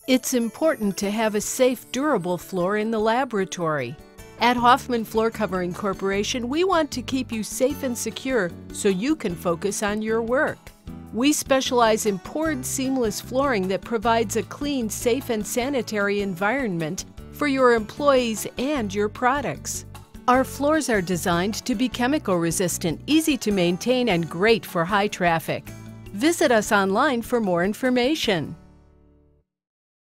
It's important to have a safe, durable floor in the laboratory. At Hoffman Floor Covering Corporation, we want to keep you safe and secure so you can focus on your work. We specialize in poured seamless flooring that provides a clean, safe, and sanitary environment for your employees and your products. Our floors are designed to be chemical resistant, easy to maintain, and great for high traffic. Visit us online for more information.